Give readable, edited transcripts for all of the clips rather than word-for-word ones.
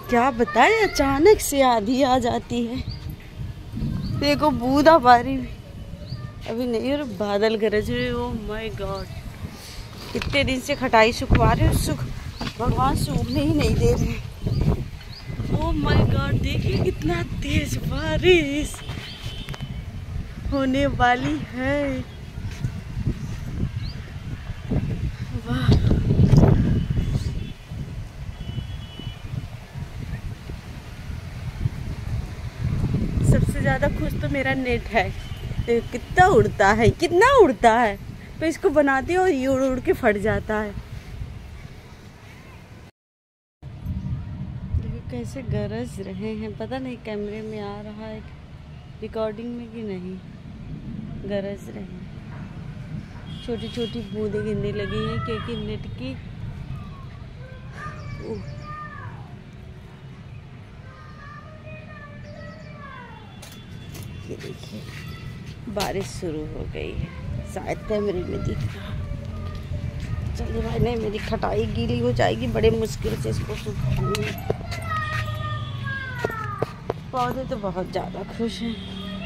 क्या बताएं, अचानक से आंधी आ जाती है। देखो बूंदा बारी अभी नहीं और बादल गरज रहे। ओ माय गॉड, कितने दिन से खटाई सुखवा रहे, भगवान सूखने ही नहीं दे रहे। ओ माय गॉड, देखिए कितना तेज बारिश होने वाली है। वाह, सबसे ज्यादा खुश तो मेरा नेट है। कितना उड़ता है, कितना उड़ता है। तो इसको बनाते हो और ये उड़ उड़ के फट जाता है। देखो कैसे गरज रहे हैं, पता नहीं कैमरे में आ रहा है रिकॉर्डिंग में कि नहीं। गरज रहे हैं, छोटी छोटी बूंदें गिरने लगी हैं क्योंकि नेट की ये देखिए बारिश शुरू हो गई है। शायद कैमरे में दिख रहा। चलिए भाई, नहीं मेरी खटाई गीली हो जाएगी, बड़े मुश्किल से इसको सुखाऊंगी। पौधे तो बहुत ज़्यादा खुश हैं।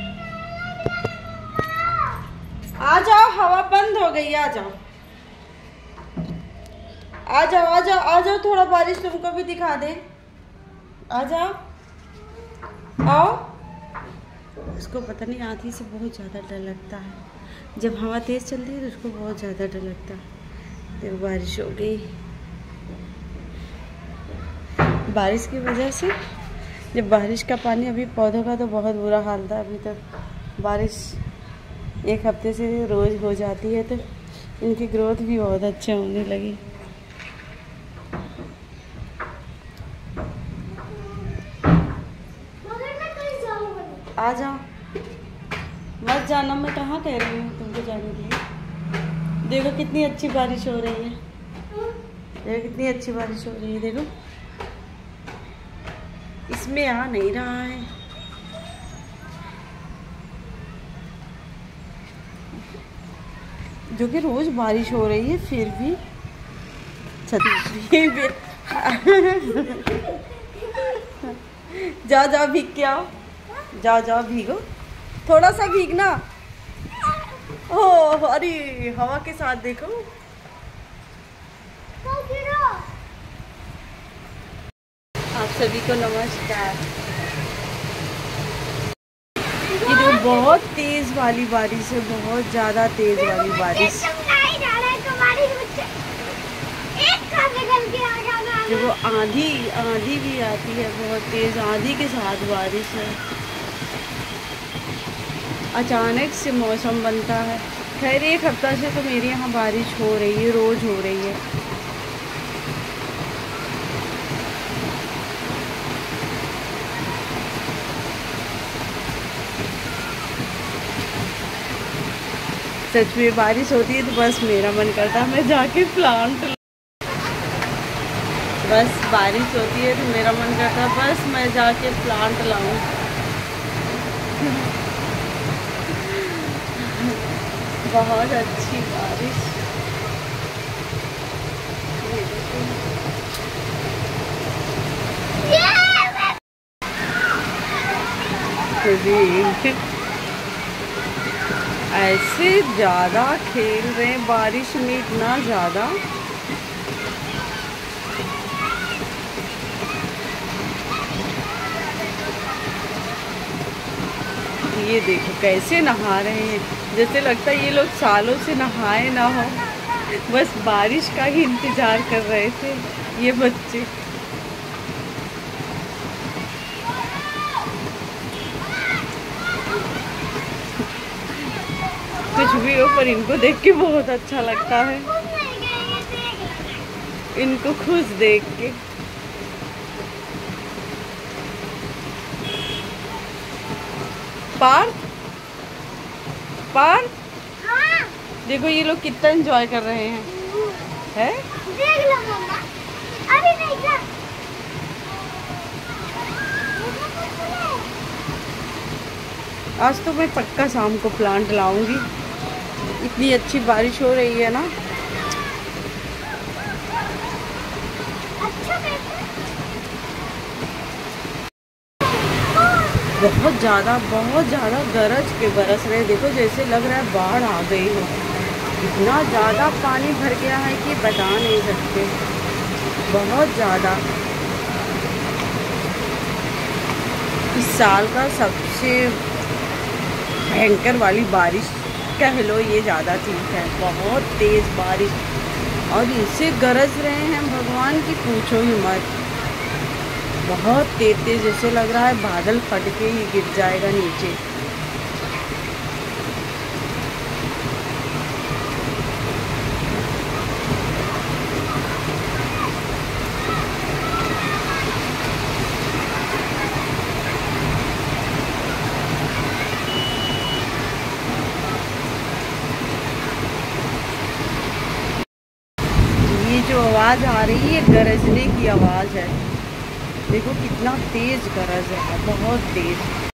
आ जाओ, हवा बंद हो गई, आ जाओ आ जाओ आ जाओ आ जाओ, थोड़ा बारिश तुमको भी दिखा दे। आ जाओ, आओ। उसको पता नहीं आंधी से बहुत ज़्यादा डर लगता है। जब हवा तेज़ चलती है तो उसको बहुत ज़्यादा डर लगता है। देखो बारिश हो गई। बारिश की वजह से, जब बारिश का पानी, अभी पौधों का तो बहुत बुरा हाल था। अभी तक बारिश एक हफ्ते से रोज़ हो जाती है तो इनकी ग्रोथ भी बहुत अच्छे होने लगी। आ जाओ, मत जाना, मैं कहाँ कह रही हूँ तुमको जाने के लिए। देखो कितनी अच्छी बारिश हो रही है, देखो कितनी अच्छी बारिश हो रही है। देखो इसमें आ नहीं रहा है। जो कि रोज बारिश हो रही है फिर भी जाओ जाओ भीग के आओ, जाओ जाओ भीगो, थोड़ा सा भीगना। ओह अरे हवा के साथ देखो। आप सभी को नमस्कार। ये देखो बहुत तेज वाली बारिश है, बहुत ज्यादा तेज वाली बारिश। देखो आंधी आंधी भी आती है, बहुत तेज आंधी के साथ बारिश है। अचानक से मौसम बनता है। खैर एक हफ्ता से तो मेरे यहाँ बारिश हो रही है, रोज हो रही है। सच में बारिश होती है तो बस मेरा मन करता है मैं जाके प्लांट, बस बारिश होती है तो मेरा मन करता है बस मैं जाके प्लांट लाऊं। बहुत अच्छी बारिश। ऐसे ज़्यादा खेल रहे हैं बारिश में, इतना ज़्यादा। ये देखो कैसे नहा रहे हैं, जैसे लगता है ये लोग सालों से नहाए ना हो, बस बारिश का ही इंतज़ार कर रहे थे ये बच्चे। कुछ भी हो पर इनको देख के बहुत अच्छा लगता है, इनको खुश देख के। पार्थ पार्थ, हाँ। देखो ये लोग कितना एंजॉय कर रहे हैं, है? देख लो मम्मा, अभी नहीं जा। आज तो मैं पक्का शाम को प्लांट लाऊंगी, इतनी अच्छी बारिश हो रही है ना। बहुत ज़्यादा गरज के बरस रहे। देखो जैसे लग रहा है बाढ़ आ गई हो। इतना ज़्यादा पानी भर गया है कि बता नहीं सकते, बहुत ज़्यादा। इस साल का सबसे भयंकर वाली बारिश कह लो, ये ज़्यादा ठीक है। बहुत तेज़ बारिश और इससे गरज रहे हैं भगवान की पूछो ही मत। बहुत तेज जैसे लग रहा है बादल फट के ही गिर जाएगा नीचे। ये जो आवाज़ आ रही है गरजने की आवाज़ है। देखो कितना तेज गरज है, बहुत तेज।